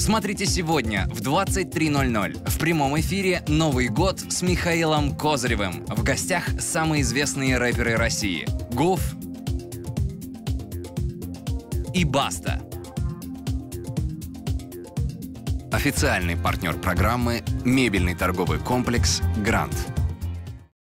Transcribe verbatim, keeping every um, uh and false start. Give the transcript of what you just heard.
Смотрите сегодня в двадцать три ноль ноль в прямом эфире «Новый год» с Михаилом Козыревым. В гостях самые известные рэперы России – Гуф и Баста. Официальный партнер программы – мебельный торговый комплекс «Грант».